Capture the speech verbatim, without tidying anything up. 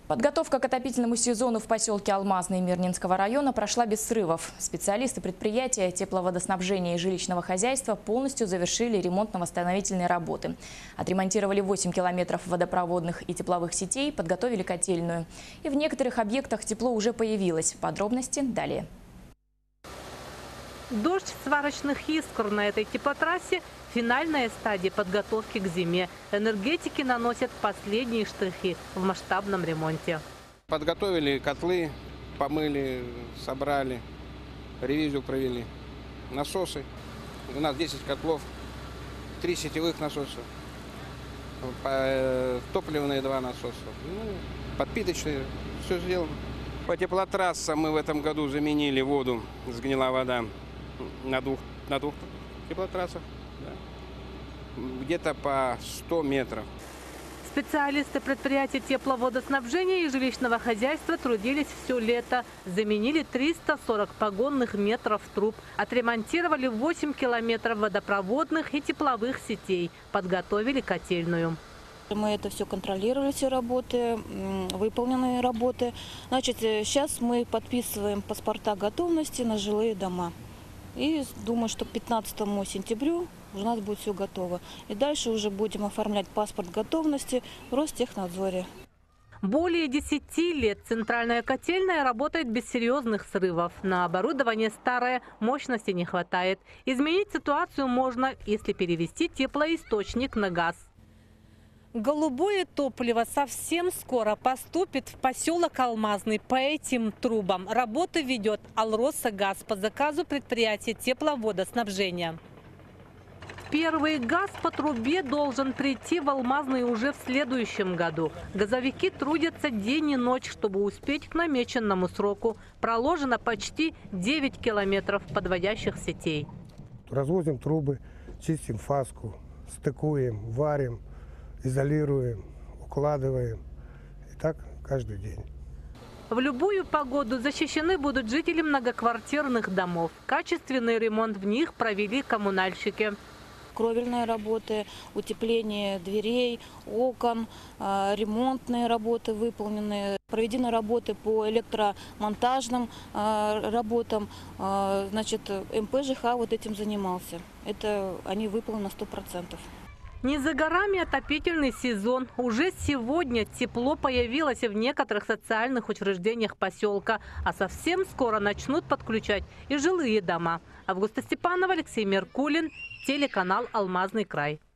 Подготовка к отопительному сезону в поселке Алмазный Мирнинского района прошла без срывов. Специалисты предприятия тепловодоснабжения и жилищного хозяйства полностью завершили ремонтно-восстановительные работы. Отремонтировали восемь километров водопроводных и тепловых сетей, подготовили котельную. И в некоторых объектах тепло уже появилось. Подробности далее. Дождь сварочных искр на этой теплотрассе – финальная стадия подготовки к зиме. Энергетики наносят последние штрихи в масштабном ремонте. Подготовили котлы, помыли, собрали, ревизию провели. Насосы. У нас десять котлов, три сетевых насоса, топливные два насоса, ну, подпиточные, все сделано. По теплотрассам мы в этом году заменили воду, сгнила вода на двух, на двух теплотрассах. Да. Где-то по сто метров. Специалисты предприятия тепловодоснабжения и жилищного хозяйства трудились все лето. Заменили триста сорок погонных метров труб. Отремонтировали восемь километров водопроводных и тепловых сетей. Подготовили котельную. Мы это все контролировали, все работы, выполненные работы. Значит, сейчас мы подписываем паспорта готовности на жилые дома. И думаю, что к пятнадцатому сентября у нас будет все готово. И дальше уже будем оформлять паспорт готовности в Ростехнадзоре. Более десяти лет центральная котельная работает без серьезных срывов. На оборудование старое, мощности не хватает. Изменить ситуацию можно, если перевести теплоисточник на газ. Голубое топливо совсем скоро поступит в поселок Алмазный по этим трубам. Работы ведет Алросагаз по заказу предприятия тепловодоснабжения. Первый газ по трубе должен прийти в Алмазный уже в следующем году. Газовики трудятся день и ночь, чтобы успеть к намеченному сроку. Проложено почти девять километров подводящих сетей. Развозим трубы, чистим фаску, стыкуем, варим, изолируем, укладываем. И так каждый день. В любую погоду защищены будут жители многоквартирных домов. Качественный ремонт в них провели коммунальщики. Кровельные работы, утепление дверей, окон, ремонтные работы выполнены. Проведены работы по электромонтажным работам. Значит, МПЖХ вот этим занимался. Это они выполнены на сто процентов. Не за горами отопительный сезон. Уже сегодня тепло появилось в некоторых социальных учреждениях поселка. А совсем скоро начнут подключать и жилые дома. Августа Степанова, Алексей Меркулин, телеканал «Алмазный край».